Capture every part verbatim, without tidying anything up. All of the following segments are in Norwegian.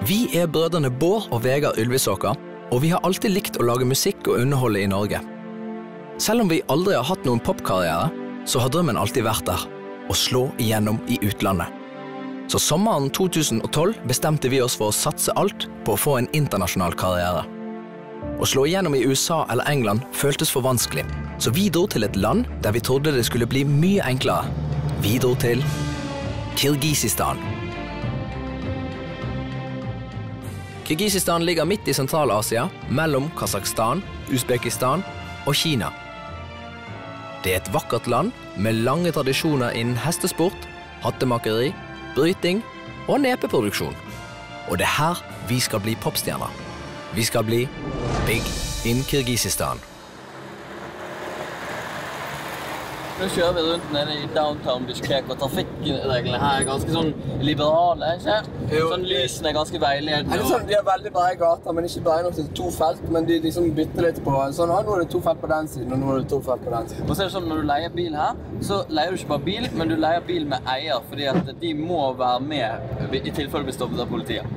Vi er brødrene Bård og Vegard Ylvisåker, og vi har alltid likt å lage musikk og underholde i Norge. Selv om vi aldri har hatt noen popkarriere, så har drømmen alltid vært der, å slå igjennom i utlandet. Så sommeren to tusen og tolv bestemte vi oss for å satse alt på å få en internasjonal karriere. Å slå igjennom i U S A eller England føltes for vanskelig, så vi dro til et land der vi trodde det skulle bli mye enklere. Vi dro til Kirgisistan. Kirgisistan ligger midt i Sentral-Asia, mellom Kazakhstan, Uzbekistan og Kina. Det er et vakkert land med lange tradisjoner innen hestesport, hattemakeri, bryting og nepeproduksjon. Og det er her vi skal bli popstjerner. Vi skal bli Big in Kirgisistan. Nå kjører vi rundt nede i downtown Bishkek, og trafikkreglene her er ganske sånn liberale, ikke? Sånn lysene er ganske veiledende. Og... Sånn, de har veldig brede gater, men ikke brede nok til to felt, men de liksom bytter litt på. Sånn, nå er det to felt på den siden, og nå er det to felt på den siden. Og så er det sånn, når du leier bil her, så leier du ikke bare bil, men du leier bil med eier, fordi at de må være med i tilfelle du blir stoppet av politiet.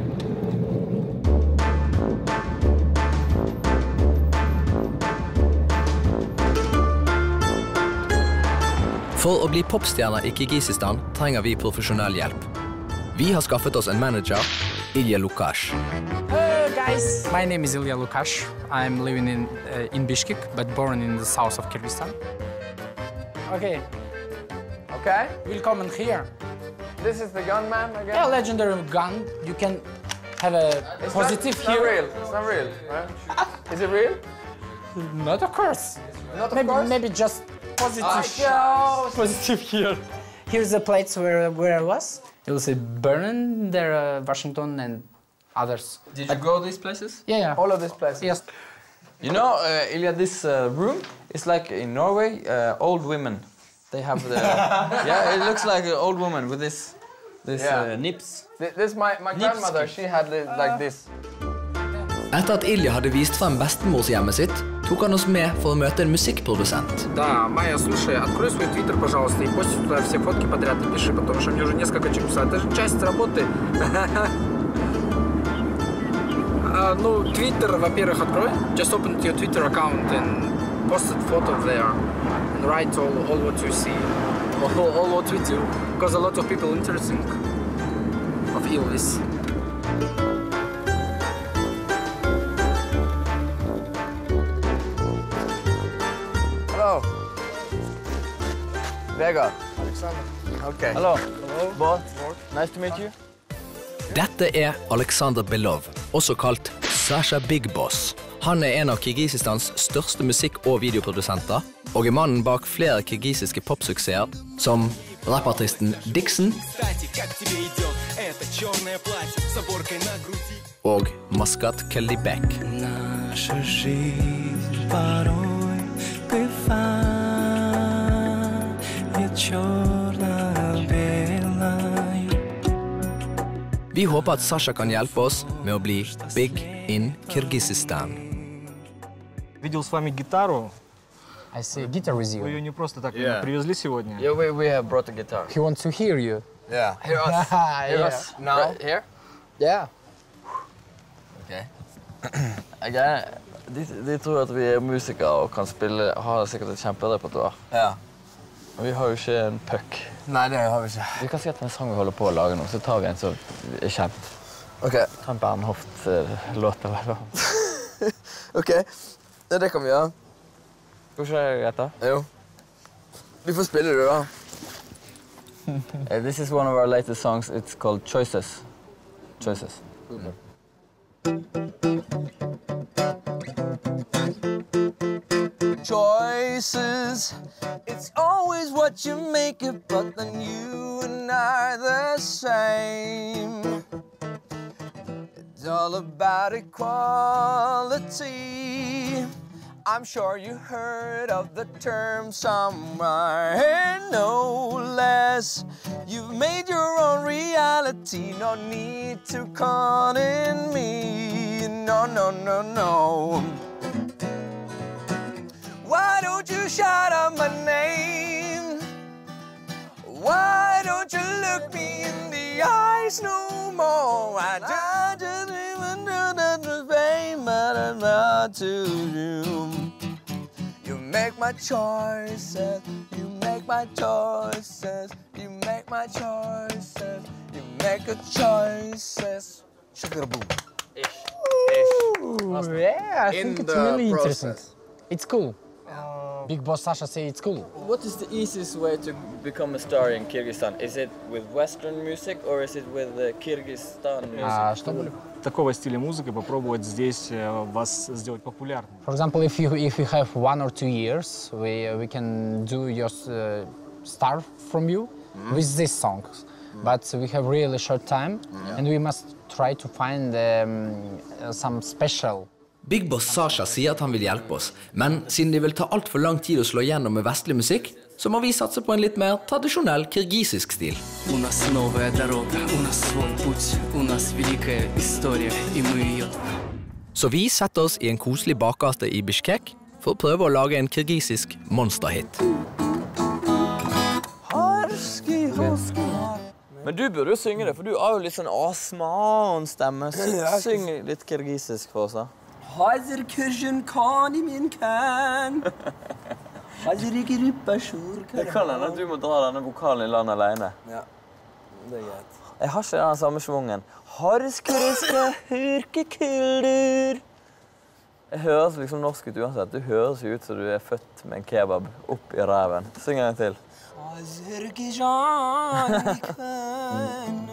For å bli popstjerner i Kirgisistan trenger vi profesjonell hjelp. Vi har skaffet oss en manager, Ilya Lukash. Hey guys, my name is Ilya Lukash. I'm living in uh, in Bishkek, but born in the south of Kyrgyzstan. Okay. Okay. Welcome here. This is the gunman again? Yeah, legendary gun. You can have a it's positive not, here. It's not real. It's not real, right? Is it real? Not of course. Not of maybe, course? Maybe just positive. Oh, positive here. Here's the place where where I was. It was Berlin, there, uh, Washington, and others. Did you go these places? Yeah, yeah. all of these places. Yes. You know, uh, Ilya, this uh, room is like in Norway, uh, old women. They have the... yeah, it looks like an old woman with this, this Yeah. uh, nips. This, this my, my grandmother, she had it like this. Etter at Ilya hadde vist frem bestemorsjemmet sitt, tok han oss med for å møte en musikkprodusent. Да, Майя, слушай, открой свой твиттер, пожалуйста, и пост туда все фотки подряд и пиши, потому что мне уже несколько часов. Это же часть работы. Ну, твиттер, во-первых, открой. Just open your Twitter account and post a photo there. And write all, all what you see. All, all what we do. Because a lot of people interesting of Elvis. Hello. Vegard. Alexander. Okay. Hello. Hello. Bård. Nice to meet you. Dette er Alexander Belov, også kalt Sasha Big Boss. Han er en av Kirgisistans største musikk- og videoprodusenter, og er mannen bak flere kirgisiske popsuksesser, som rappartisten Dixon og Maskat Kellibek. Vi håper at Sasha kan hjelpe oss med å bli big in Kirgisistan. Видел с вами гитару. I see a guitar with Вы you. ее не просто так Yeah. привезли сегодня. Yeah, we, we have brought a guitar. He wants to hear you. Yeah. Hear us. Hear Yeah. us now. Right here? Yeah. Okay. Okay. De, de tror at vi er musikere og kan spille, har sikkert et kjemperepertoar. Ja. Men vi har jo ikke en puck. Nei, det har vi ikke. Vi kan si at det er en sang vi holder på å lage nå, så tar vi en som er kjent. Ok. Ta en Bernhoft-låt eller noe. Ok. Ja, det kan vi gjøre. Går ikke det greit da? Jo. Vi får spille det da. Uh, This is one of our latest songs. It's called Choices. Choices. Choices, it's always what you make it, but then you and I are the same. It's all about equality. I'm sure you heard of the term somewhere, and no less. You've made your own reality, no need to call in me. No, no, no, no. Why don't you shout out my name? Why don't you look me in the eyes no more? I just hard to do. You make my choices, you make my choices, you make my choices, you make a choices. Shaka-boom. Ooh, yeah, I think In it's the really process. interesting. It's cool. Big Boss Sasha say it's cool. What is the easiest way to become a star in Kyrgyzstan? Is it with Western music or is it with uh, Kyrgyzstan music? А что были? Такого стиля музыки попробовать здесь э, вас сделать популярным. For example, if you if you have one or two years, we we can do your uh, star from you with these songs. But we have really short time, and we must try to find um, some special. Big Boss Sasha sier at han vil hjelpe oss, men siden det vil ta alt for lang tid å slå gjennom med vestlig musikk, så må vi satse på en litt mer tradisjonell kirgisisk stil. У нас новая дорога, у нас свой путь, у нас великая история, и мы ее... Så vi setter oss i en koselig bakgate i Bishkek for å prøve å lage en kirgisisk monsterhit. Men du burde jo synge det, for du har jo litt sånn Osman-stemme. Syng litt kirgisisk for oss, da. Hazır kırjın kani min kan. Hazır gripa shur Det kan hende at du må dra denne vokalen i land alene. Ja, det er greit. Jeg har ikke den samme svungen. Harskriske hyrkekulder. Det høres liksom norsk ut uansett. Du høres jo ut som du er født med en kebab opp i ræven. Syng en gang til. Hazır kırjın kan.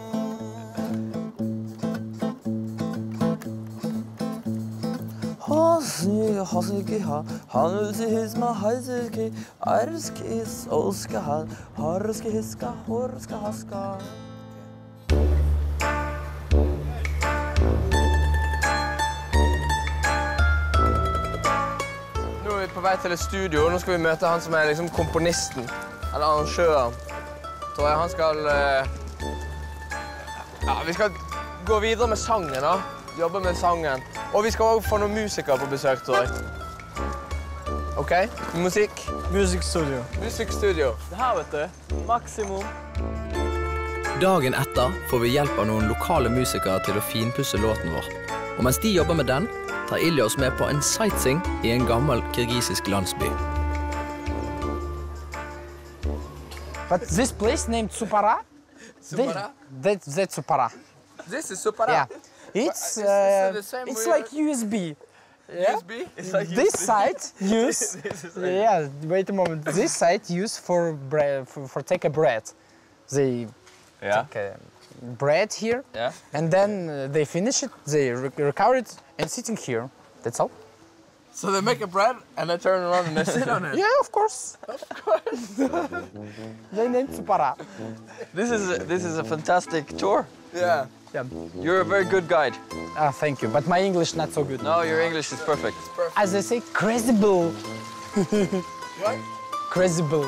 Hazır hazır ha hanısı hizma hazır ki arskis olska ha harski hiska horska haska. Nå er vi på vei til et studio. Nå skal vi møte han som er liksom komponisten, eller arrangøren. Tror jeg han skal... eh, Ja, vi skal gå videre med sangen, da. Jobbe med sangen. Og vi skal også få noen musikere på besøk, tror jeg. Ok? Musikk. Music Studio. Musikkstudio. Det her, vet du. Maksimum. Dagen etter får vi hjelp av noen lokale musikere til å finpusse låten vår. Og mens de jobber med den, tar Ilja oss med på en sightseeing i en gammel kirgisisk landsby. But this place named Supara, Supara? They, that, that's Supara. This is Supara. Yeah, it's Is uh, this the same it's way- like U S B. U S B? It's like This side use yeah. Wait a moment. This side use for bread for, for take a bread. They Ja. take a bread here, Ja. and then uh, they finish it. They re recover it and sitting here. That's all. So they make a bread and they turn around and they sit on it. Yeah, of course. Of course. They named Supara. This is a, this is a fantastic tour. Yeah. Yeah. You're a very good guide. Ah, thank you. But my English not so good. No, your English is perfect. As they say, crazy bull. What? Crazy bull.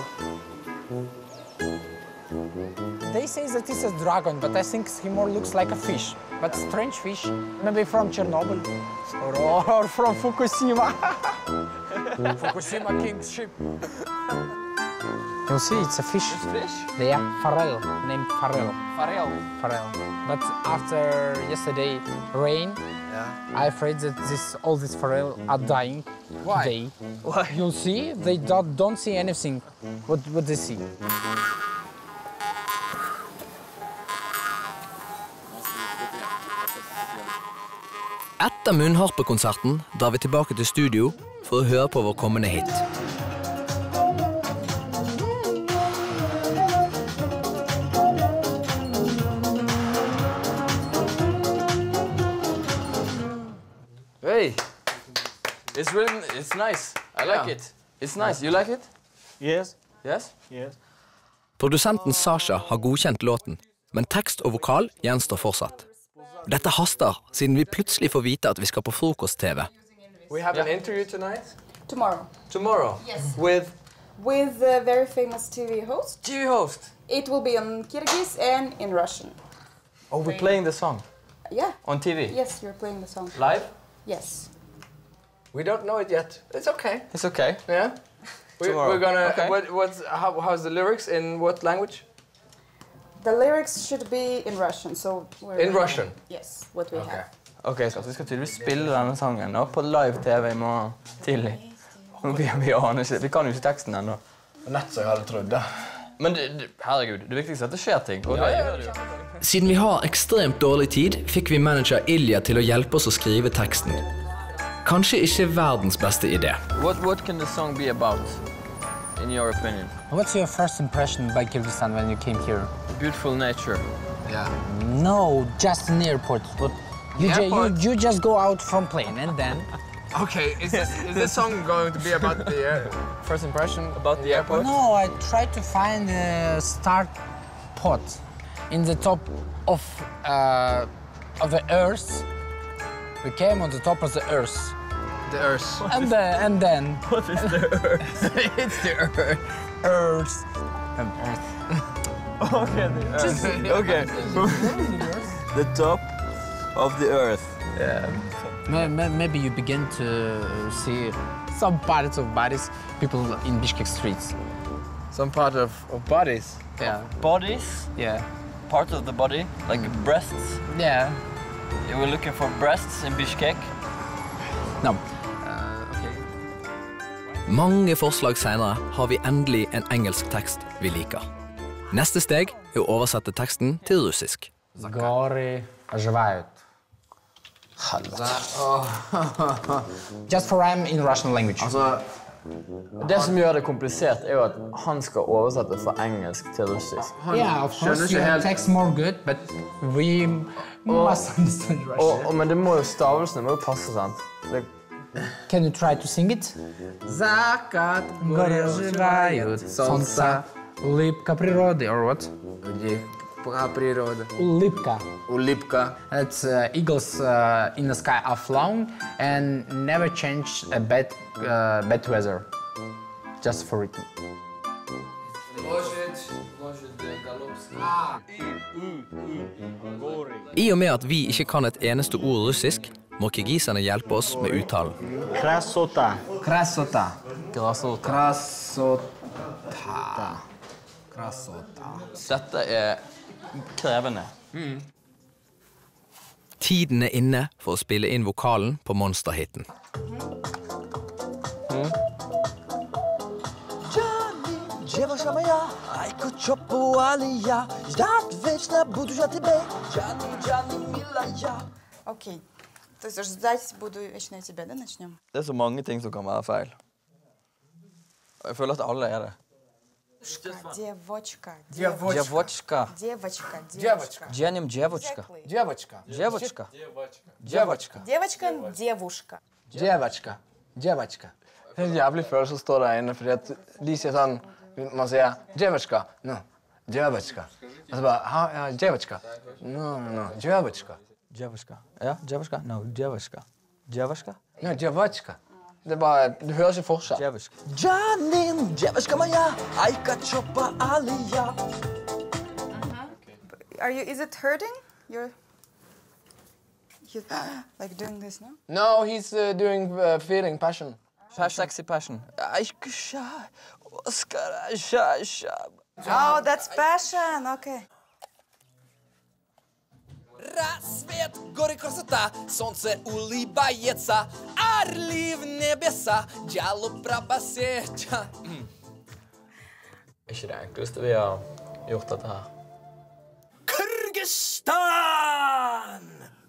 They say that it's a dragon, but I think he more looks like a fish. But strange fish, maybe from Chernobyl or, or from Fukushima. Fukushima King's ship. You'll see, it's a fish. Fish? They are Pharrell, named Pharrell. Farel. Pharrell. But after yesterday rain, Yeah. I'm afraid that this, all these Pharrell are dying. Why? They, Why? you'll see, they don't, don't see anything. What, what they see? Etter munnharpekonserten drar vi tilbake til studio for å høre på vår kommende hit. Hey. It's really, it's nice. I like Yeah. it. It's nice. You like it? Yes, Yes? yes. Produsenten Sasha har godkjent låten, men tekst og vokal gjenstår fortsatt. Dette haster, siden vi plutselig får vite at vi skal på frokost-T V. We have an interview tonight. Tomorrow, Tomorrow. Yes. With with a very famous T V host. T V host. It will be on Kyrgyz and in Russian. Oh, we're playing the song Yeah. on T V. Yes, you're playing the song. Live? Yes. We don't know it yet. It's okay. It's okay. Yeah. We, Tomorrow. we're gonna. Okay. What, what's how, how's the lyrics in what language? The lyrics should be in Russian, so we're In Russian? Yes, what we Okay. have. Ok, så vi skal tydeligvis spille denne sangen da, på live-tv i morgen tidlig. Vi, vi aner ikke, vi kan jo ikke teksten ennå. Nett som jeg hadde trodd, da. Men det, det, herregud, det viktigste er at det skjer ting. Og det gjør det jo. Siden vi har ekstremt dårlig tid, fikk vi manager Ilja til å hjelpe oss å skrive teksten. Kanskje ikke verdens beste idé. What, what can the song be about, in your opinion? What's your first impression by Kyrgyzstan when you came here? Beautiful nature. Yeah. No, just an airport. What? You, ju you, you just go out from plane and then... Okay, is this, is this song going to be about the uh, first impression About the airport? No, I tried to find a start pot in the top of, uh, of the earth. We came on the top of the earth. The Earth. And, the, and then... What is the earth? It's the earth. Earth. And earth. Okay, the earth. Okay. The top of the earth. Yeah. Maybe you begin to see some parts of bodies, people in Bishkek streets. Some part of, of bodies. Yeah. Bodies? Yeah. Part of the body, like breasts. Yeah. You were looking for breasts in Bishkek? No. Mange forslag senere har vi endelig en engelsk tekst vi liker. Neste steg er å oversette teksten til russisk. Горы оживают. Just for I'm in Russian language. Altså, det som gjør det komplisert er jo at han skal oversette fra engelsk til russisk. Yeah, of course, your text more good, but we must understand Og, Russian. og, men det må jo stavelsene må jo passe, sant? Det, Can you try to sing it? Закат, Горы оживают, солнце, улыбка природы, or what? природа. Улыбка. Улыбка. It's uh, eagles uh, in the sky are flown and never change a bad, uh, bad weather. Just for it. I og med at vi ikke kan et eneste ord russisk, må kirgiserne hjelpe oss med uttalen. Красота. Красота. Krasota. Красота. Красота. Dette er krevende. Tiden er inne for å spille inn vokalen på monsterhitten. Окей. То есть ждать буду вечно я тебя, да, начнем? Det er så mange ting som kan være feil. Jeg føler at alle er det. Девочка. Девочка. Девочка. Девочка. Дженим девочка. Девочка. Девочка. Девочка. Девочка, девушка. Девочka. Девочka. Det er en jævlig følelse å stå der inne, fordi at de sier sånn, man sier девочка, no, девочка. Og så bare, ha, ja, девочка. No, no, no, девочка. Девочка. Ja, девочка. No, девочка. Девочка. No, девочка. Det er bare, du hører ikke forskjell. Девочка. Janin, девочка моя, айка чопа алия. Are you, is it hurting? You're... He's like doing this now? No, he's uh, doing uh, feeling passion. Passion. Sexy passion. Айка ша, Oskar, ша, ша. Oh, that's passion, okay. Рассвет, горы, красота, солнце улыбается, орли в небеса, дьявол пробасеча. Ikke det enkleste vi har gjort dette her. Kyrgyzstan!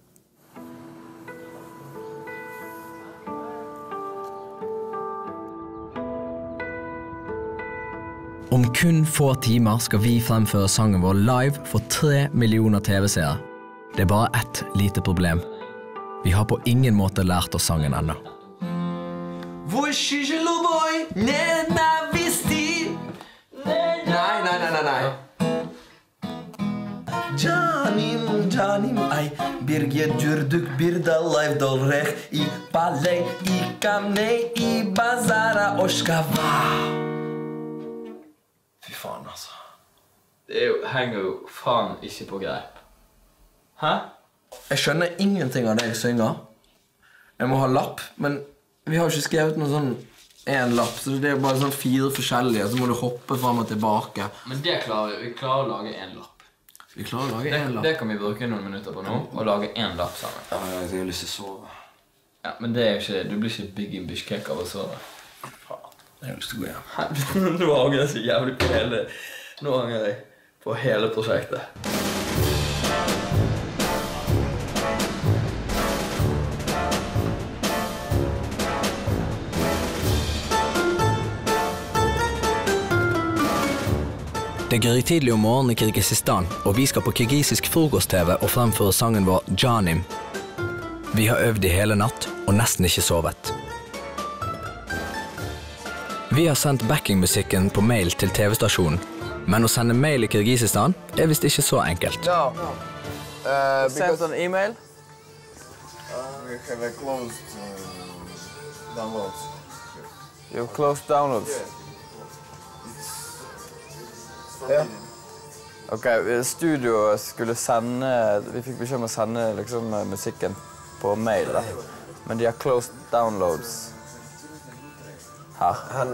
Om kun få timer skal vi fremføre sangen vår live for tre millioner T V-seere. Det er bare ett lite problem. Vi har på ingen måte lært oss sangen ennå. Войши любой ненависти. Nei, nei, nei, nei, nei. Canim, canim, ay birge жүрдік бірді live dolrek I paley, I kamney, I bazara Oshkava. Fy faen, altså. Det er jo, henger jo faen ikke på greip. Hæ? Jeg skjønner ingenting av det jeg synger. Jeg må ha lapp, men vi har jo ikke skrevet noe sånn en lapp, så det er bare sånn fire forskjellige, så må du hoppe frem og tilbake. Men det klarer vi. Vi klarer å lage en lapp. Skal vi klare å lage det, en lapp? Det kan vi bruke noen minutter på nå, og lage en lapp sammen. Ja, jeg har lyst til å sove. Ja, men det er jo ikke, du blir ikke big in Bishkek av å sove. Jeg har lyst til å gå hjem. Nå angrer jeg så jævlig på hele, nå angrer jeg på hele prosjektet. Det er grytidlig om morgenen i Kirgisistan, og vi skal på kirgisisk frokost-T V og fremføre sangen vår Janim. Vi har øvd i hele natt og nesten ikke sovet. Vi har sendt backingmusikken på mail til T V-stasjonen, men å sende mail i Kirgisistan er visst ikke så enkelt. No. Uh, Send an email. Uh, we have a closed uh, downloads. You closed downloads. Yeah. Ok, studio skulle sende, vi fikk beskjed om å sende liksom, musikken på mail da. Men de har closed downloads her. Han,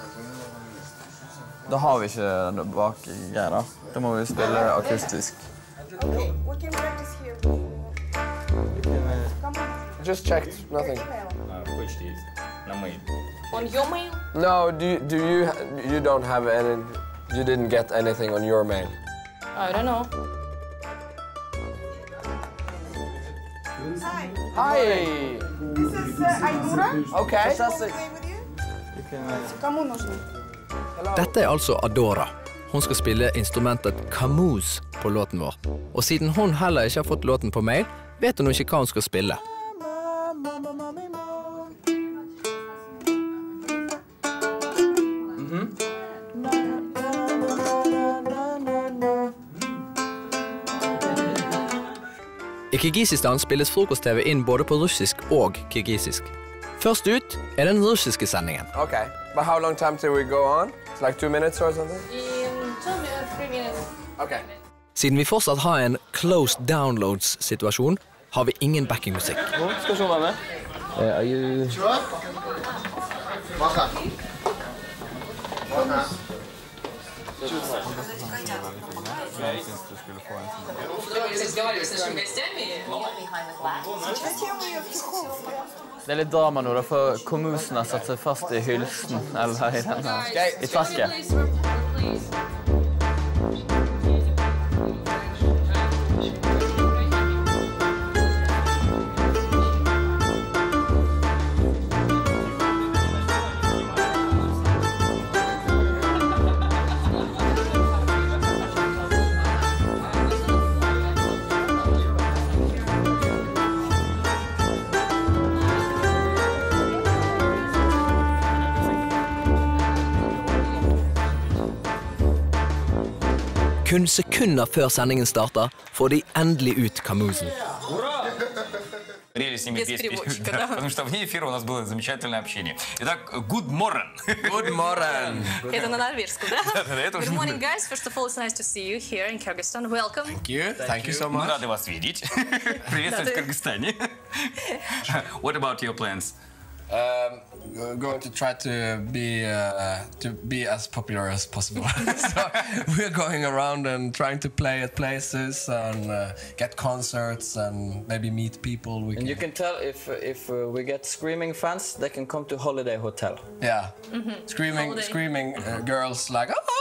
Da har vi ikke den bak greia da. Da må vi spille akustisk. Okay, we can practice here. Come on. just checked, nothing. On your mail? No, do you, do you you don't have any? You didn't get anything on your mail. I don't know. Hi. Hi. This is uh, Aidura. Okay. Fantastic. Кому нужно? Dette er altså Adora. Hun skal spille instrumentet Camoose på låten vår. Og siden hun heller ikke har fått låten på mail, vet hun ikke hva hun skal spille. I Kirgisistan spilles frokost-T V inn både på russisk og kirgisisk. Først ut er den russiske sendingen. Okay, but how long time till we go on? It's like two minutes or something? In two minutes, three minutes. Okay. Siden vi fortsatt har en closed downloads-situasjon, har vi ingen backingmusikk. Skal du være med? Er you... Det er litt drama nå, da, for kommunen har satt seg fast i hylsen, eller i denne, i tasket. Kun sekunder før sendingen starter, får de endelig ut Camoosen. Без переводчика, да. Потому что вне эфира у нас было замечательное общение. Итак, good morning. Good morning. Это на норвежском, да? Good morning, guys. First of all, it's nice to see you here in Kyrgyzstan. Welcome. Thank you. Thank you so Мы much. рады вас видеть. Приветствовать в Кыргызстане. What about your plans? Um, we're going to try to be uh, to be as popular as possible. So we're going around and trying to play at places and uh, get concerts and maybe meet people. We And you can tell if if uh, we get screaming fans, they can come to Holiday Hotel. Yeah, screaming, Holiday. screaming uh, girls like. Oh!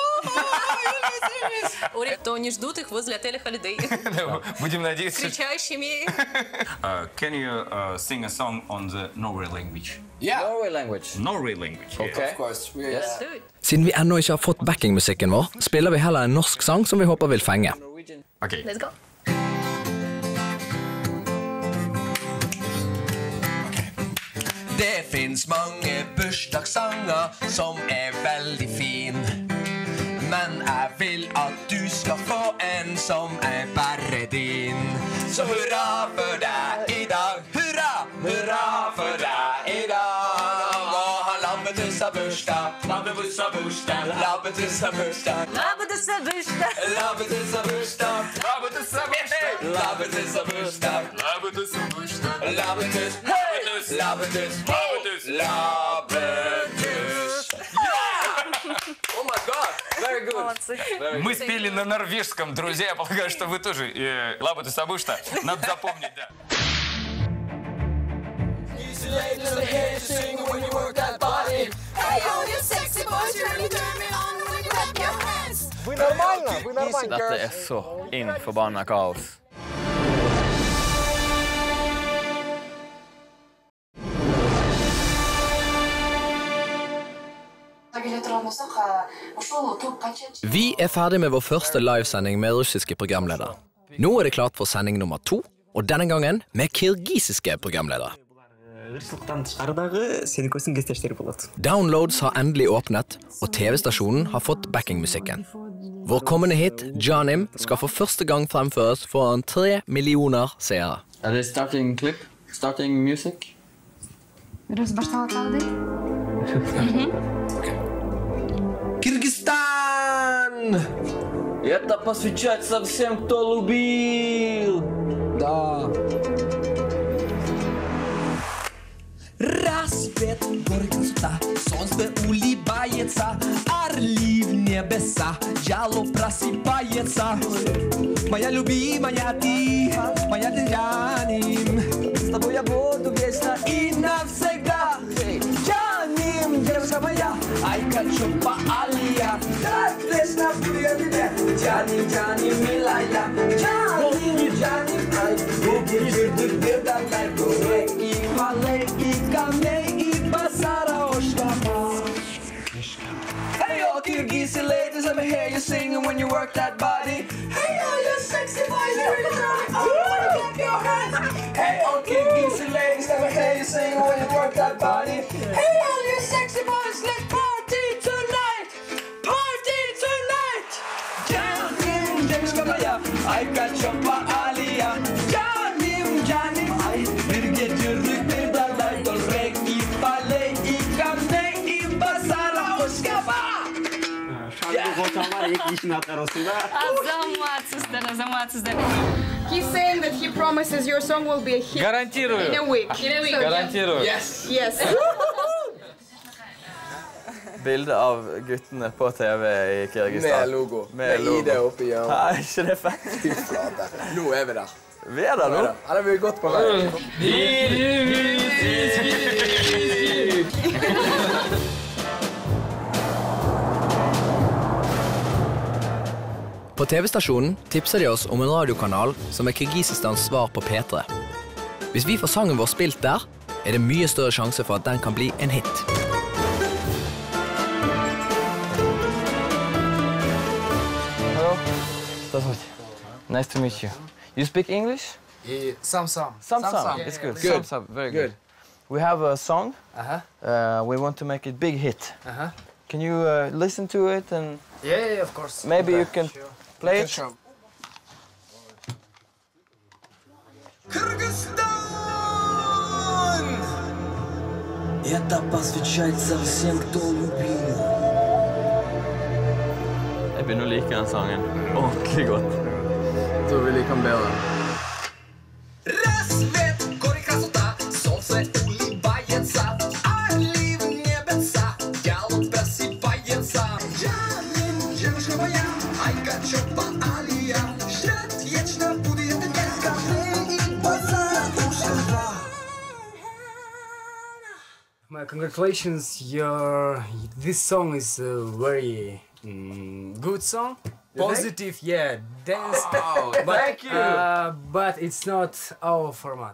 То они ждут их возле отеля Holiday. Будем надеяться. Кричащими. Uh, Can you uh, sing a song on the Norway language? Yeah, Norway language. Norway language. yes. Okay. of course. We, Yes. uh, Do it. Siden vi ennå ikke har fått backingmusikken vår, spiller vi heller en norsk sang som vi håper vil fenge. Okay. Let's go. Det finns mange bursdagssanger som er veldig fin. Men jeg vil at du skal få en som er bare din. Så hurra for deg i dag. Hurra, hurra for deg i dag. Nå har Lampetus har bursdag. Lampetus har bursdag. Lampetus har bursdag. Lampetus har bursdag. Lampetus har bursdag. Lampetus har bursdag. Lampetus har bursdag. Lampetus har bursdag. Lampetus. Hei! Lampetus. Lampetus. Lampetus. Yeah! Oh my God! Very Мы спели на норвежском, друзья. Я полагаю, что вы тоже. Лабаты Сабушта. Надо запомнить, да. Вы нормально? Вы нормально? Dette er så inn forbanna kaos. Vi er ferdig med vår første livesending med russiske programledere. Nå er det klart for sending nummer to, og denne gangen med kirgisiske programledere. Downloads har endelig åpnet, og T V-stasjonen har fått backingmusikken. Vår kommende hit, Janim, skal for første gang fremføres foran tre millioner seere. Er det starting clip? Starting music? Кыргызстан! Это посвящается всем, кто любил! Да. Рассвет, горы, красота, солнце улыбается, орли в небеса, ялов просыпается. Моя любимая ты, моя Джаним, с тобой я буду вечно и навсегда. Джаним, девушка моя, ай, хочу по алия, так вечно буду я тебе. Джаним, Джаним, милая, Джаним, Джаним, ай, руки жирных передай, дуре и малей и камней и базара ошкама. Hey, all Kirgisi ladies, let me hear you singing when you work that body. Hey, all you sexy boys, really try, oh, wanna clap your hands. Hey, all Kirgisi ladies, let me hear you singing when you work that body. Hey, all you sexy boys, let's party tonight, party tonight. Janim, девушка моя, I got your pa aliyah. Janim, Janim, I birge yürüdük bir dalay, dolrek i baley i kamney i bazara oşkaba. He's saying that he promises your song will be a hit Гарантирую. in a week. In a week. Гарантирую. Yes. Yes. Bilde av guttene på T V i Kirgistan. Med logo. Med I D oppi hjørnet. Nei, ikke det fett. Fy flate. Nå er vi der. Vi er der nå. Eller vi er godt på vei. På T V-stasjonen tipser de oss om en radiokanal som er Kirgisistans svar på P tre. Hvis vi får sangen vår spilt der, er det mye større sjanse for at den kan bli en hit. Nice to meet you. You speak English? Yeah, some, some. Some, some. some. It's good. Good. Some, some. Very good. Good. We have a song. Uh-huh. Uh, we want to make it big hit. Uh-huh. Can you uh, listen to it and Yeah, yeah, of course. maybe Okay, you can sure. play You it? can show. Кыргызстан! Это посвящается всем, кто любил. Jeg begynner å like den sangen ordentlig godt. Jeg tror vi liker den bedre. Рассвет, горы, красота, солнце улыбается, орли в небеса, ялов просыпается. Джаним, девушка моя, ай, хочу по алия, ждет вечно буду я тебе, камней и базара ушла. My congratulations, your this song is a very mm, good song. Positive, yeah, dance. Wow, but, thank you. Uh, but it's not our format.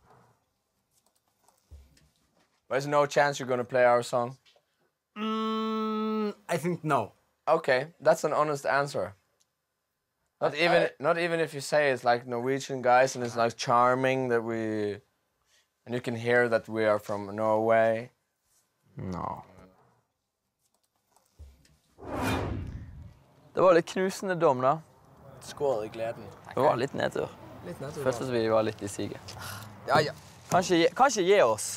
There's no chance you're gonna play our song? Mm, I think no. Okay, that's an honest answer. Not even, not even if you say it's like Norwegian guys and it's like charming that we, and you can hear that we are from Norway. No. Det var litt knusende dom, da. Skål i gleden. Det var litt nedtur. Litt nedtur. Føltes vi var litt i siget. Ja, ja. Kanskje, gi- kanskje gi oss.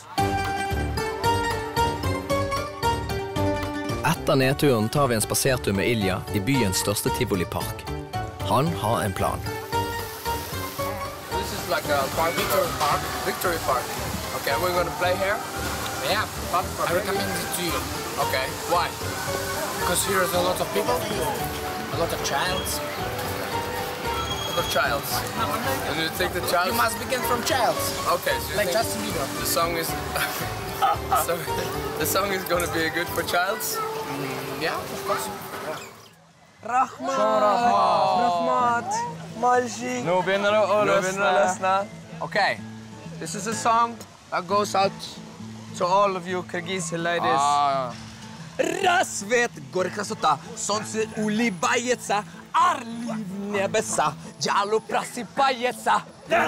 Etter nedturen tar vi en spasertur med Ilja i byens største tivolipark. Han har en plan. This is like a park, Victory Park. Victory Park. Okay, we're gonna play here. Yeah, but I recommend it to you. Okay, why? Because here's a lot of people, a lot of childs. A lot of childs. And you think the child? You must begin from childs. Okay, so you like think Justin Bieber. The song is. the, song, the song is going to be good for childs. Mm, yeah, of course. Rahmat! Rahmat! Magic! Nå begynner det å løsne. Okay, this is a song that goes out to all of you Kyrgyz ladies. Ah, Рассвет, горы красота, солнце улыбается, орлы в небеса, джалу просыпается.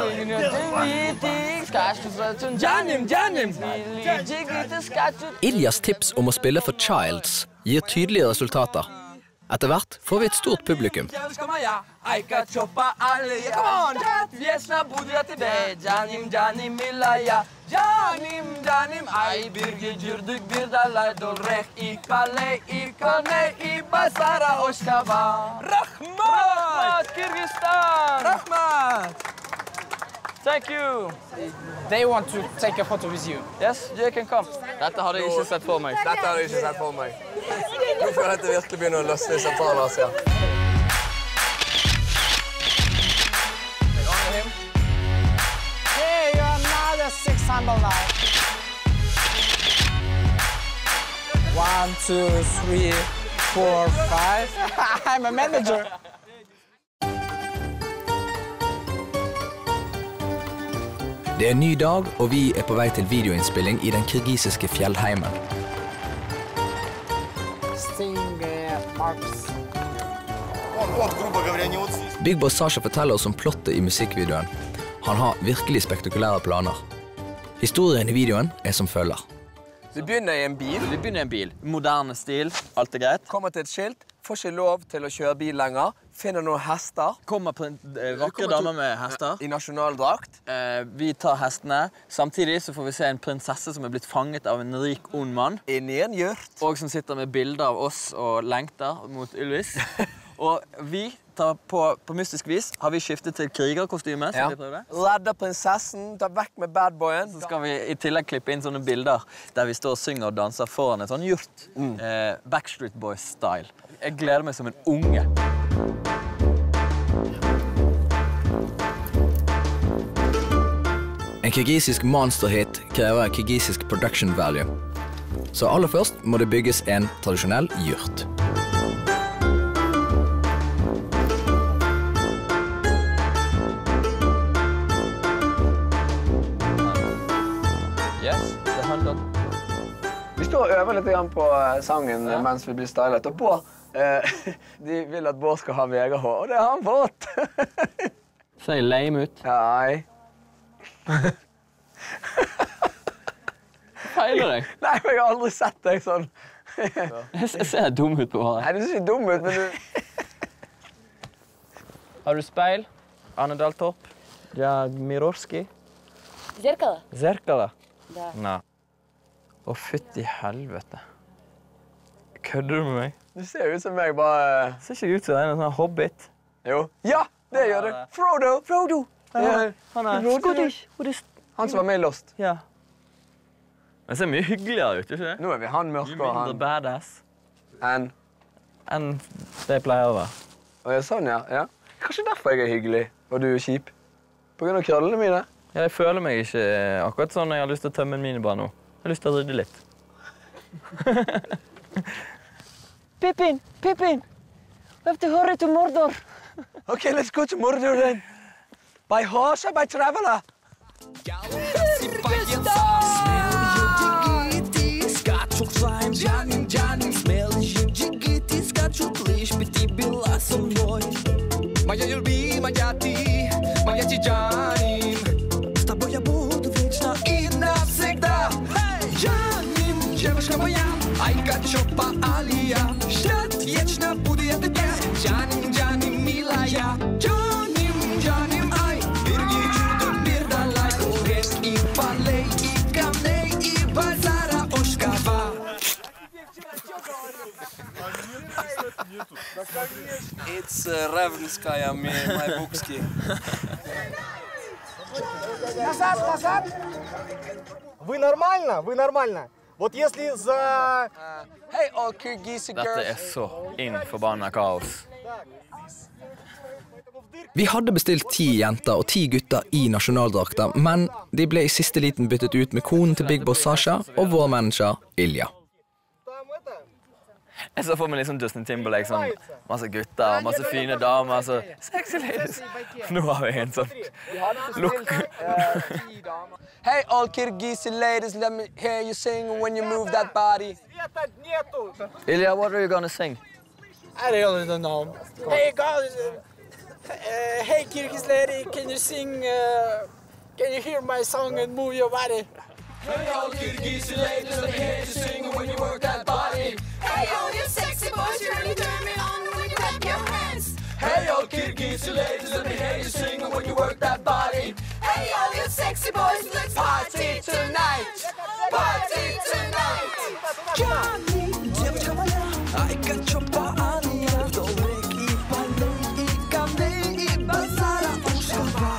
Iljas tips om å spille for Childs gir tydelige resultater. Etter hvert får vi et stort publikum. Rahmat, Kyrgyzstan! Rahmat! Thank you. They want to take a photo with you. Yes, you can come. Dette hadde jeg ikke sett for meg. Dette hadde jeg ikke sett for meg. Nå får dette virkelig begynne å løsne i Sentral-Asia. Hey, you're another six handle now. One, two, three, four, five. I'm a manager. Det er en ny dag, og vi er på vei til videoinnspilling i den kirgisiske fjellheimen. Big Boss Sasha forteller oss om plottet i musikkvideoen. Han har virkelig spektakulære planer. Historien i videoen er som følger. Vi begynner i en bil. Vi begynner i en bil. Moderne stil, alt er greit. Kommer til et skilt, får ikke lov til å kjøre bil lenger. Finner noen hester. Kommer på en eh, vakre dame med hester. I nasjonaldrakt. Eh, vi tar hestene. Samtidig så får vi se en prinsesse som er blitt fanget av en rik, ond mann. Inni en gjørt. Og som sitter med bilder av oss og lengter mot Ylvis. Og vi tar på, på mystisk vis har vi skiftet til krigerkostyme. Ja. Redder prinsessen, tar vekk med badboyen. Så skal vi i tillegg klippe inn sånne bilder der vi står og synger og danser foran en sånn gjort. Mm. Eh, Backstreet Boys-style. Jeg gleder meg som en unge. En kirgisisk monsterhit krever kirgisisk production value. Så aller først må det bygges en tradisjonell gjort. Vi står og øver litt på sangen mens vi blir stylet. Og Bård, eh, de vil at Bård skal ha Vegard-hår, og det har han fått. Ser jeg lame ut? Nei. Feiler deg? Nei, jeg har aldri sett deg sånn. Jeg ser dum ut på håret. Nei, du ser ikke dum ut, men du... Har du speil? Arne Daltorp? Ja, Mirorski? Зеркало? Zerkala? Да. Nei. Å, fytti helvete. Kødder du med meg? Du ser ut som meg, bare... Ser ikke ut som en sånn hobbit. Jo. Ja, det gjør du. Frodo! Frodo! Ja, han er Scottish. Han som var med i Lost. Ja. Men det ser mye hyggeligere ut, ikke det? Nå er vi han mørk og han... Mindre badass. Enn? Enn det jeg pleier å være. Å, ja, sånn, ja. ja. Kanskje derfor jeg er hyggelig, og du er kjip. På grunn av krøllene mine. Ja, jeg føler meg ikke akkurat sånn når jeg har lyst til å tømme en minibar nå. Jeg har lyst til å rydde litt. Pippin! Pippin! We have to hurry to Mordor. Okay, let's go to Mordor then. By horse or by traveler? Моя любимая ты, моя тиджанин. С тобой я буду вечно и навсегда. Джанин, девушка моя, айка чопа алия. Ждет вечно буду я тебе. Джанин, Джанин, милая. Джанин, Джанин, ай. Берги чудо, бердалай. Крест и полей, и камней, и базара Ошкава. It's uh, Ravnskaya, my bookski. Назад, назад! Вы нормально? Вы нормально? Вот если за... Hey, all Kyrgyz Dette er girls. så inn forbanna kaos. Vi hadde bestilt ti jenter og ti gutter i nasjonaldrakter, men de ble i siste liten byttet ut med konen til Big Boss Sasha og vår manager Ilja. Jeg så for meg liksom Justin Timberlake, sånn masse gutter, masse fine damer, så sexy ladies. Nå har vi en sånn lukk. Hey, all Kyrgyz ladies, let me hear you sing when you move that body. Ilja, what are you gonna sing? I really don't know. Hey guys, uh, hey Kyrgyz lady, can you sing, uh, can you hear my song and move your body? Hey, all Kyrgyz ladies, let me hear you sing when you work that body. Hey, all you sexy boys, you really turn me on when you clap your hands. Hey, all Kyrgyz ladies, let me hear you sing when you work that body. Hey, all you sexy boys, let's party tonight. Party tonight. Девочка моя, ай, качопа, Аня, добрый и больной, и камней, и базара ушла.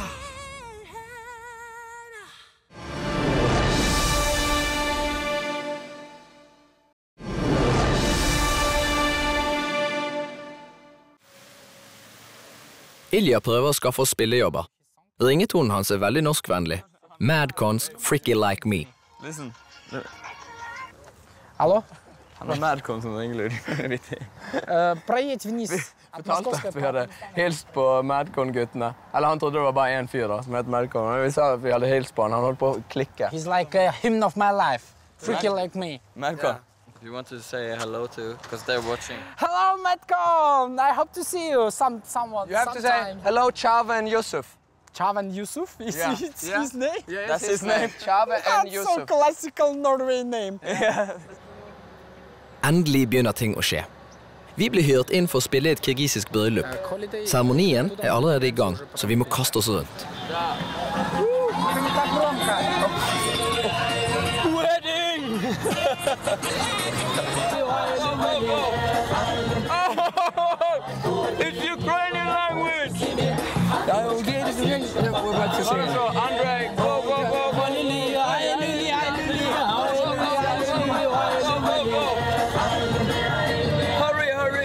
Ilja prøver å skaffe oss spillejobber. Ringetonen hans er veldig norskvennlig. Madcons Freaky Like Me. Listen. Алло? Han har Madcon som ringelyd. Uh, проедь вниз. Vi fortalte at vi hadde hilst på Madcon-guttene. Eller han trodde det var bare en fyr da, som het Madcon. Men vi sa at vi hadde hilst på han. Han holdt på å klikke. He's like a hymn of my life. Freaky like me. Madcon. You want to say hello to, because they're watching. Hello, Madcon! I hope to see you some, somewhat, You have to say sometime. hello, Chava and Yusuf. Chava and Yusuf? Is Yeah. it Yeah. his name? Yeah, that's his name. Chava and That's so Yusuf. classical Norway name. Endelig begynner ting å skje. Vi blir hyret inn for å spille i et kirgisisk bryllup. Seremonien er allerede i gang, så vi må kaste oss rundt. Wedding! It's Ukrainian language! We're about to sing. Andre, go, go, go! Hurry, hurry!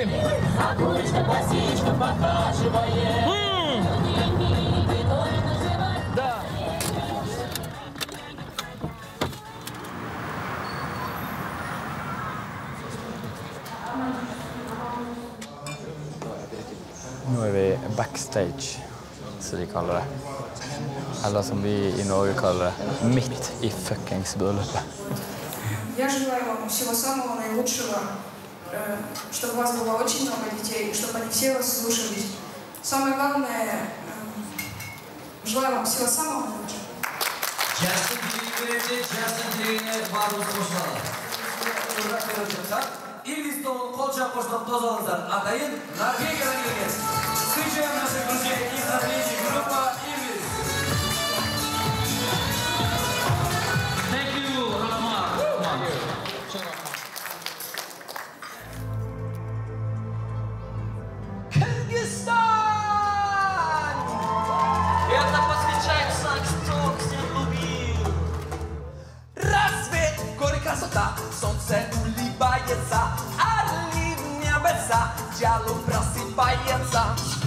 Nå er vi backstage, som de kaller det. Eller som vi i Norge kaller det, midt i fuckings bryllupet. Я желаю вам всего самого наилучшего, э, чтобы у вас было очень много детей, чтобы они все вас слушались. Самое главное, э, желаю вам всего самого наилучшего. Justin Bieber'de Justin Bieber'e varımız koşmalar. Burada görüşürüz. Ильвистон, Колчак, Коштов, Тозалазар, Атаин, Норвегиядан келген. Встречаем наших друзей из Норвегии, группа Ильвис. Thank you, Роман. Кыргызстан! Это посвящает Сакс, кто всех любил. Рассвет, горы, красота, солнце улыбается, орлив небеса, дьявол просыпается.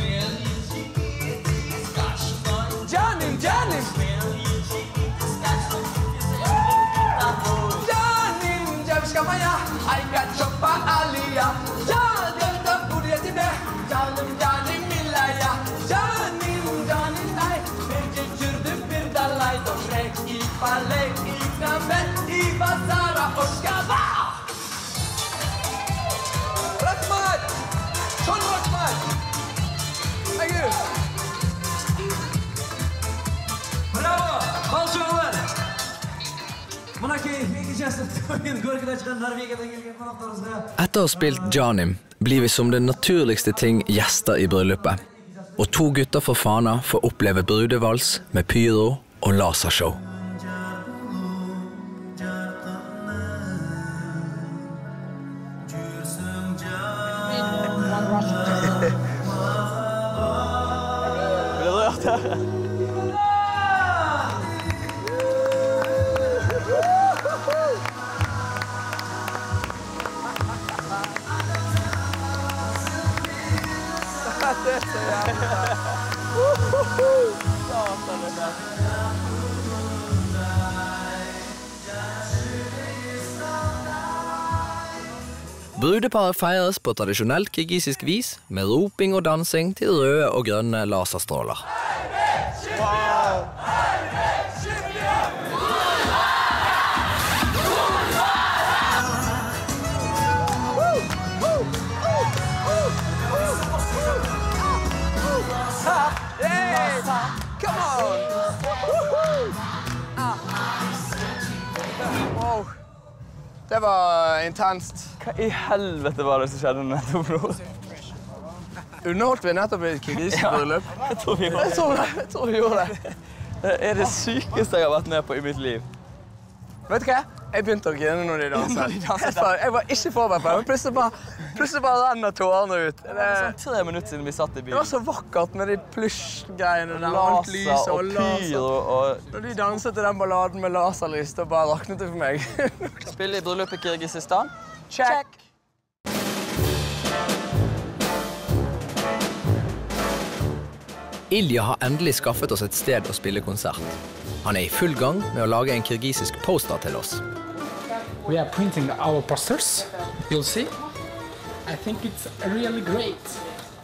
Джаним, Джаним! Джаним, девушка моя, ай, качопа, алия. Джаним, да будет тебе, Джаним, Джаним, милая. Джаним, Джаним, ай, bir cürdüm bir dalay, dobrek i palek i knamen i bazara, oşkava. Rahmat! Çok rahmat! Thank you! Bravo! Balçoğlar! Mınaki ikicesi toyun Gorki'den çıkan Norvegia'dan gelgen konaklarımızda. Etter å ha spilt Janim blir vi som det naturligste ting gjester i bryllupet. Og to gutter fra Fana får oppleve brudevals med pyro og lasershow. Brudeparet feires på tradisjonelt kirgisisk vis med roping og dansing til røde og grønne laserstråler. Wow. Hey! Come on! Wow. Det var intenst. Hva i helvete var det som skjedde nettopp nå? Underholdt vi nettopp i et kirgisisk-bryllup? Ja, jeg tror vi gjorde det. Jeg tror, jeg tror vi gjorde det. Det er det sykeste jeg har vært med på i mitt liv. Vet du hva? Jeg begynte å grine når de danset. Jeg var ikke forberedt på det, men plutselig bare, plutselig bare renner tårene ut. Det var sånn tre minutter siden vi satt i bilen. Det var så vakkert med de plush-greiene der. Laser og pyro og... Når de danset til den balladen med laserlys, da bare raknet det for meg. Spille i bryllup i Kirgisistan? Check! Ilja har endelig skaffet oss et sted å spille konsert. Han er i full gang med å lage en kirgisisk poster til oss. We are printing our posters. You'll see. I think it's really great.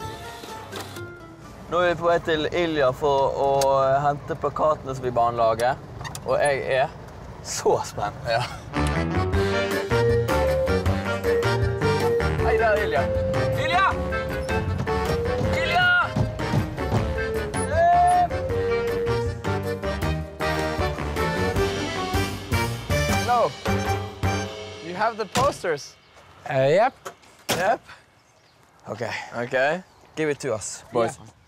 Nå er vi på vei til Ilja for å hente plakatene som vi banelager. Og jeg er så spent. Ja. Hei der, Ilja. Ilja! Ilja! Hello. You have the posters? Uh, yep. Yep. Okay. Okay. Give it to us, boys. Yeah.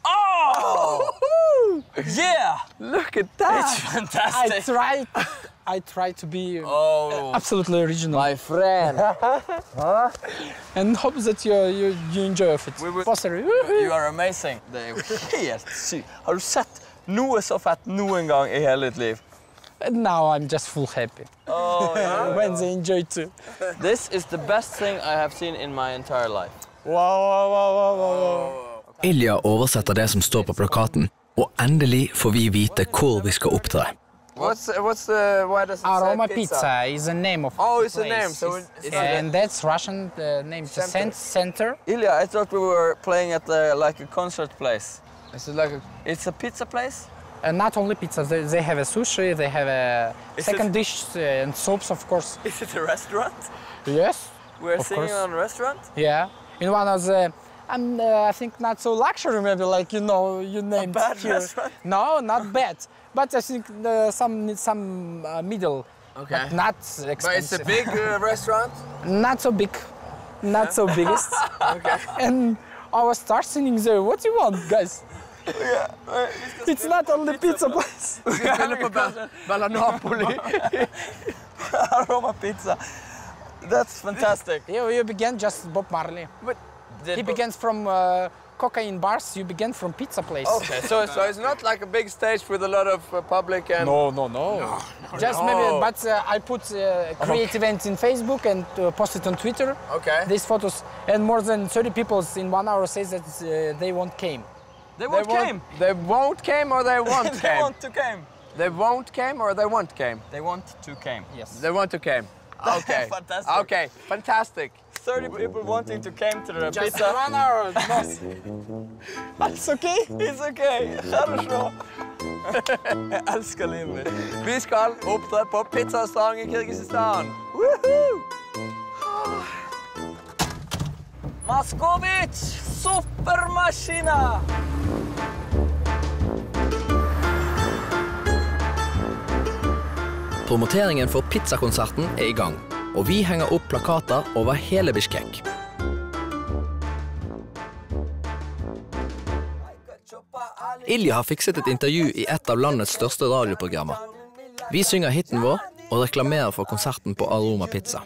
Oh! Yeah! Look at that! It's fantastic. I tried, I tried to be oh. absolutely original. My friend. Huh? And hope that you, you, you enjoy of it. We will... Poster. You are amazing. Det er jo helt sykt. Har du sett noe så fett noen gang i hele ditt liv? And now I'm just full happy. Oh, yeah. When they enjoy too. This is the best thing I have seen in my entire life. Wow, wow, wow, wow, wow. Ilja oversetter det som står på plakaten, og endelig får vi vite hvor vi skal opptre. What's what's the why does it Aroma say pizza? pizza is the name of Oh, it's the a name. place. So it's, it's and that's Russian. The name is the cent center. Ilya, I thought we were playing at the, like a concert place. Is it like a? It's a pizza place. And not only pizza. They, they have a sushi. They have a Is second it, dish uh, and soups, of course. Is it a restaurant? Yes. We're of singing course. on a restaurant. Yeah, in one of the. And uh, I think not so luxury, maybe like you know you named a bad here. restaurant? No, not bad. But I think uh, some some uh, middle. Okay. But not expensive. But it's a big uh, restaurant. Not so big, not so biggest. Okay. And I was start singing there. What do you want, guys? Yeah. It's not only pizza place. Vi skal spille på Bella Napoli. Aroma pizza. That's fantastic. You, you began just Bob Marley. But he begins from uh, cocaine bars. You begin from pizza place. Okay, so so it's not like a big stage with a lot of uh, public and. No, no, no. no just no. maybe, but uh, I put uh, create events in Facebook and uh, post it on Twitter. Okay. These photos, and more than thirty people in one hour says that uh, they won't came. They won't they came. Won't, they won't came or they won't they came. want to came. They won't came or they won't came. They want to came. Yes. They want to came. Okay. Fantastic. Okay. Fantastic. thirty people wanting to came to the Just pizza. one hour. That's okay. It's okay. Хорошо. Jeg elsker livet mitt. Vi skal opptre på pizzarestaurant i Kirgisistan. Moskovic, supermaskina! Promoteringen for pizzakonserten er i gang, og vi henger opp plakater over hele Bishkek. Ilja har fikset et intervju i et av landets største radioprogrammer. Vi synger hitten vår og reklamerer for konserten på Aroma Pizza.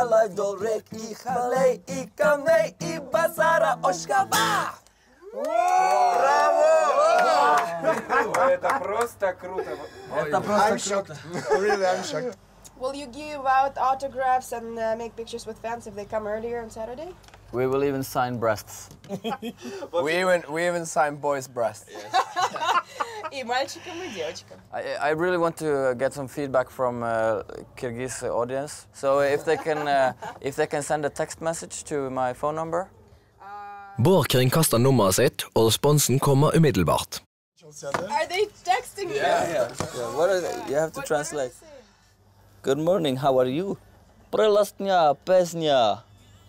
Это просто круто. Это просто круто. Really, I'm shocked. Will you give out autographs and uh, make pictures with fans if they come earlier on Saturday? We will even sign breasts. we even we even sign boys' breasts. И мальчикам, и девочкам. I, I really want to get some feedback from uh, Kyrgyz audience. So if they can uh, if they can send a text message to my phone number. Bård kringkaster nummeret sitt, og responsen kommer umiddelbart. Are they texting you? Yeah, yeah. yeah. What are they? You have to what translate. Good morning, how are you? Прелестня, песня.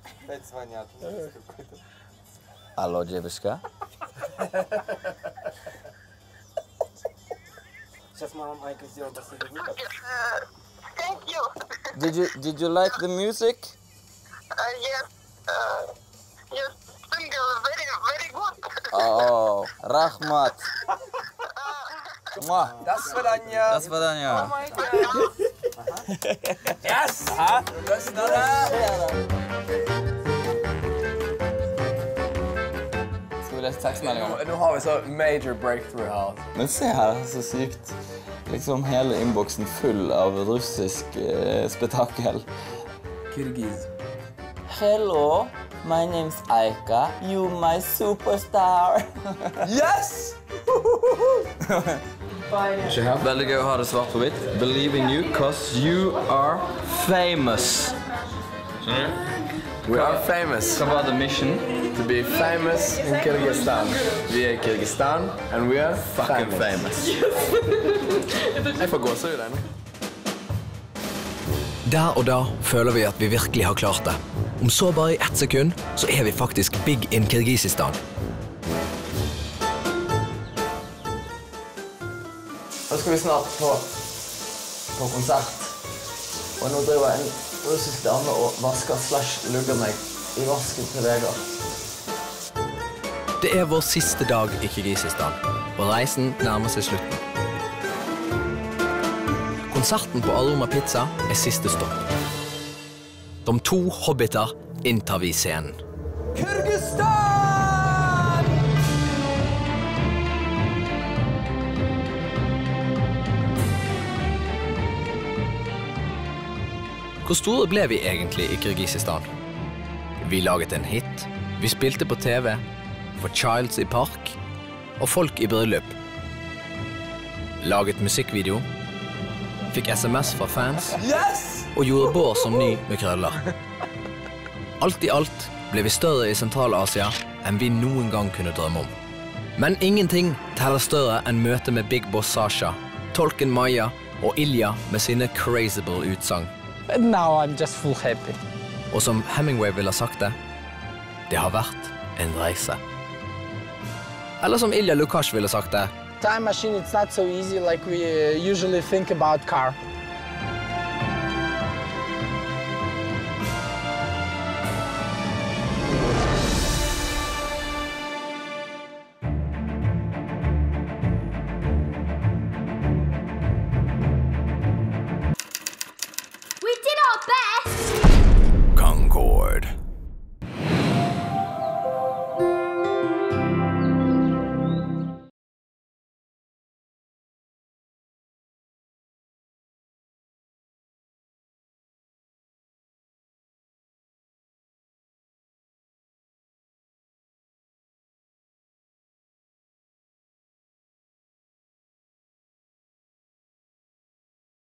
Алло, девушка. Сейчас мама Майка сделала последний выход. Thank you. Did you did you like the music? Uh, yes. Uh, you sing very very good. Oh, Rahmat. Mwah. До свидания. До свидания. Oh my God. Yes. Huh? До свидания. Skal vi lese tekstmeldingen? Nå har vi så major breakthrough her. Men se her, så sykt. Liksom hele innboksen full av russisk eh, spektakel. Kyrgyz. Hello, my name's Aika. You my superstar. Yes! Veldig gøy å ha det svart på hvitt. Believe in you, cause you are famous. We are famous. Hva var the mission? To be famous in Kyrgyzstan. Vi er i Kyrgyzstan, and we are Fucking famous. Jeg får gåse ut deg nå. Der og da føler vi at vi virkelig har klart det. Om så bare i ett sekund, så er vi faktisk big in Kyrgyzstan. Nå skal vi snart på, på konsert. Og nå driver en russisk dame og vasker slash lugger meg i vasken til Vegard. Det er vår siste dag i Kyrgyzstan, og reisen nærmer seg slutten. Konserten på Aroma Pizza er siste stopp. De to hobbiter inntar vi scenen. Kyrgyzstan! Hvor store ble vi egentlig i Kyrgyzstan? Vi laget en hit, vi spilte på T V, for Childs i park, og folk i bryllup. Laget musikkvideo, fikk sms fra fans, og gjorde Bård som ny med krøller. Alt i alt ble vi større i Sentral-Asia enn vi noen gang kunne drømme om. Men ingenting teller større enn møte med Big Boss Sasha, tolken Maya og Ilja med sine crazable utsagn. And now I'm just full happy. Og som Hemingway ville ha sagt det, det har vært en reise. Eller som Ilja Lukash ville sagt det. Time machine, it's not so easy like we uh, usually think about car.